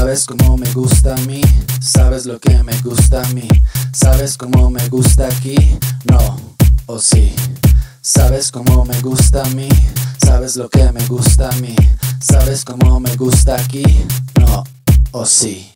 Sabes cómo me gusta a mí, sabes lo que me gusta a mí. Sabes cómo me gusta aquí, no, o sí. Sabes cómo me gusta a mí, sabes lo que me gusta a mí. Sabes cómo me gusta aquí, no, o sí.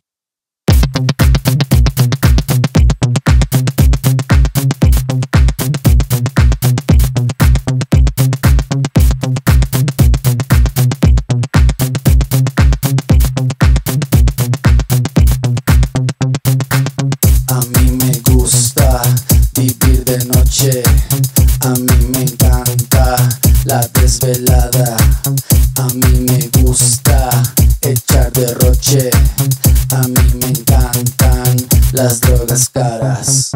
A mí me gusta vivir de noche, a mí me encanta la desvelada, a mí me gusta echar derroche, a mí me encantan las drogas caras.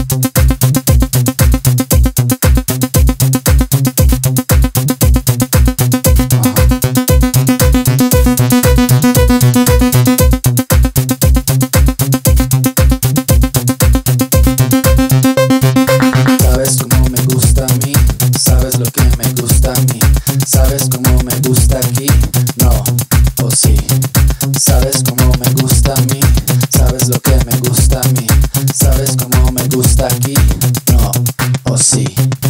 Sabes cómo me gusta a mí, sabes lo que me gusta a mí. Sabes cómo me gusta aquí, no, o sí. Sabes cómo me gusta a mí, sabes lo que me gusta a mí. Sabes cómo me gusta aquí, no, o sí.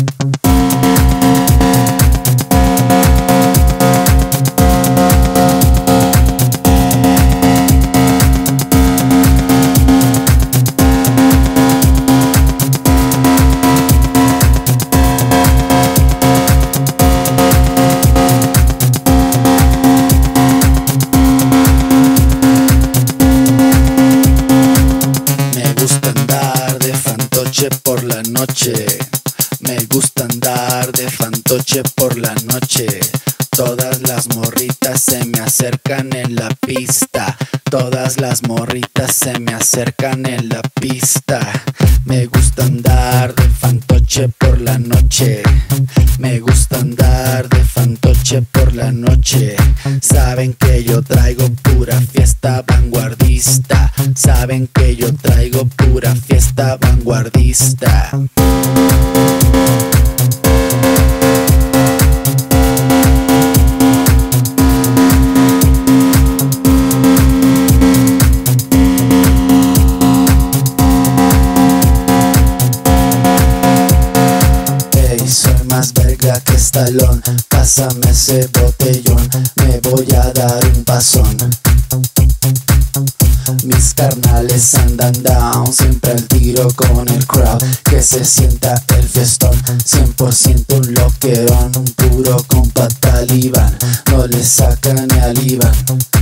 Me gusta andar de fantoche por la noche. Me gusta andar de fantoche por la noche. Todas las morritas se me acercan en la pista. Todas las morritas se me acercan en la pista. Me gusta andar de fantoche por la noche. Me gusta andar de fantoche por la noche. Saben que yo traigo pura fiesta vanguardista. Saben que yo traigo pura fiesta vanguardista. Soy más verga que Stallone. Pásame ese botellón, me voy a dar un pasón. Mis carnales andan down, siempre al tiro con el crowd. Que se sienta el fiestón, 100% un loquerón. Un puro compa talibán, no le sacan ni al Iván.